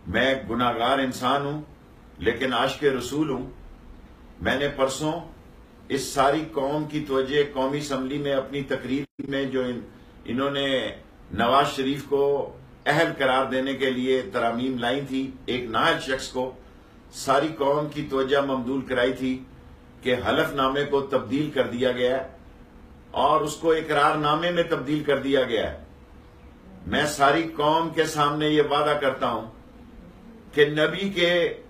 میں گناہگار انسان ہوں لیکن عاشق رسول ہوں۔ میں نے پرسوں اس ساری قوم کی توجہ قومی اسمبلی میں اپنی تقریر میں جو انہوں نے نواز شریف کو اہل قرار دینے کے لیے ترامیم لائی تھی، ایک نااہل شخص کو ساری قوم کی توجہ مبذول کرائی تھی کہ حلف نامے کو تبدیل کر دیا گیا ہے اور اس کو اقرار نامے میں تبدیل کر دیا گیا ہے۔ میں ساری قوم کے سامنے یہ وعدہ کرتا ہوں کہ نبی کے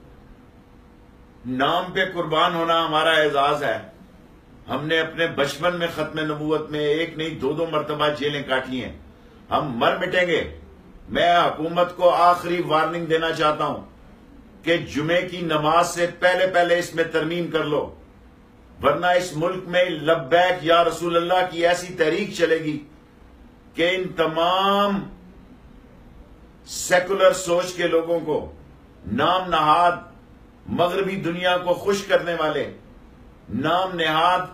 نام پہ قربان ہونا ہمارا اعزاز ہے۔ ہم نے اپنے بچپن میں ختم نبوت میں ایک نہیں دو مرتبہ جیلیں کاٹی ہیں، ہم مر مٹیں گے۔ میں حکومت کو آخری وارننگ دینا چاہتا ہوں کہ جمعے کی نماز سے پہلے پہلے اس میں ترمیم کر لو، ورنہ اس ملک میں لبیک یا رسول اللہ کی ایسی تحریک چلے گی کہ ان تمام سیکولر سوچ کے لوگوں کو، نام نہاد مغربی دنیا کو خوش کرنے والے، نام نہاد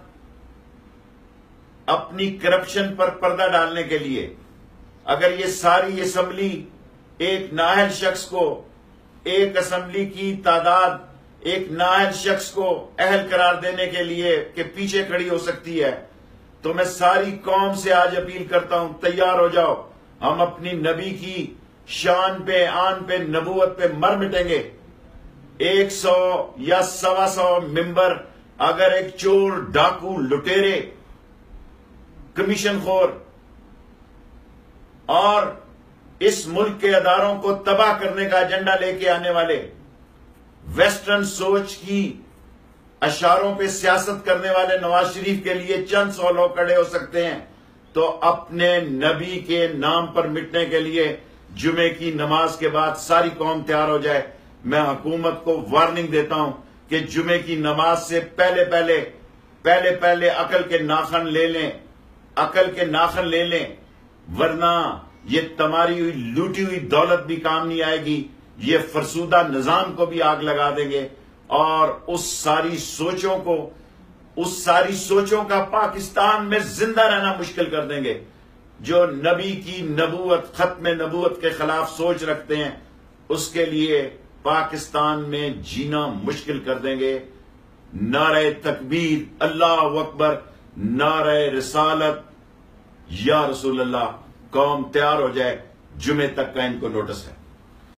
اپنی کرپشن پر پردہ ڈالنے کے لیے، اگر یہ ساری اسمبلی ایک نااہل شخص کو، ایک اسمبلی کی تعداد ایک نااہل شخص کو اہل قرار دینے کے لیے کہ پیچھے کھڑی ہو سکتی ہے، تو میں ساری قوم سے آج اپیل کرتا ہوں، تیار ہو جاؤ، ہم اپنی نبی کی شان پہ، آن پہ، نبوت پہ مر مٹیں گے۔ 100 یا 125 ممبر اگر ایک چور، ڈاکو، لٹیرے، کمیشن خور اور اس ملک کے اداروں کو تباہ کرنے کا ایجنڈا لے کے آنے والے، ویسٹرن سوچ کی اشاروں پہ سیاست کرنے والے نواز شریف کے لیے چند 100 لوگ کھڑے ہو سکتے ہیں، تو اپنے نبی کے نام پر مٹنے کے لیے جمعے کی نماز کے بعد ساری قوم تیار ہو جائے۔ میں حکومت کو وارننگ دیتا ہوں کہ جمعے کی نماز سے پہلے عقل کے ناخن لے لیں، عقل کے ناخن لے لیں، ورنہ یہ تمہاری ہوئی لوٹی ہوئی دولت بھی کام نہیں آئے گی، یہ فرسودہ نظام کو بھی آگ لگا دیں گے اور اس ساری سوچوں کا پاکستان میں زندہ رہنا مشکل کر دیں گے۔ جو نبی کی نبوت، ختم نبوت کے خلاف سوچ رکھتے ہیں، اس کے لیے پاکستان میں جینا مشکل کر دیں گے۔ نعرہ تکبیر، اللہ اکبر، نعرہ رسالت، یا رسول اللہ، قوم تیار ہو جائے، جمعے تک کا ان کو نوٹس ہے۔